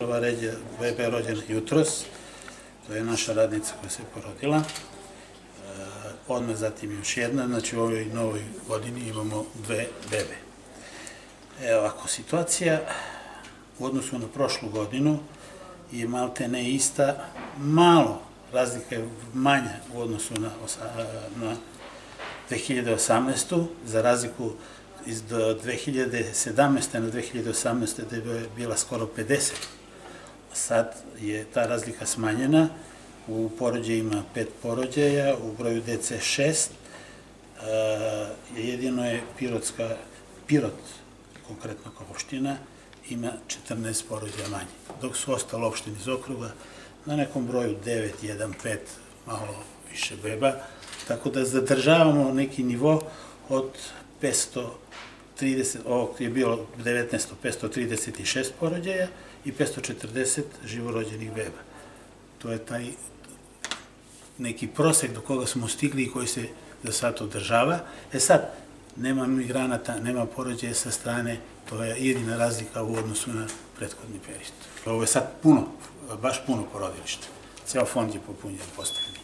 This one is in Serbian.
Ova beba je rođena jutros, to je naša radnica koja se porodila. Odmah zatim još jedna, znači u ovoj novoj godini imamo dve bebe. Evo ovako, situacija u odnosu na prošlu godinu je malte ne ista, malo razlika je manja u odnosu na 2018. Za razliku iz 2017. na 2018. da je bila skoro 50. Sad je ta razlika smanjena, u porođajima 5 porođaja, u broju dece 6, jedino je Pirot, konkretno kao opština, ima 14 porođaja manje, dok su ostale opštine iz okruga na nekom broju 9, 1, 5, malo više beba, tako da zadržavamo neki nivo od 530, ovog je bilo 19. 536 porođaja i 540 živorođenih beba. To je taj neki prosek do koga smo stigli i koji se za sad održava. Sad, nema migranata, nema porođaja sa strane, to je jedina razlika u odnosu na prethodni period. Ovo je sad puno, baš puno porodilišta. Ceo fond je popunjen, postavljen.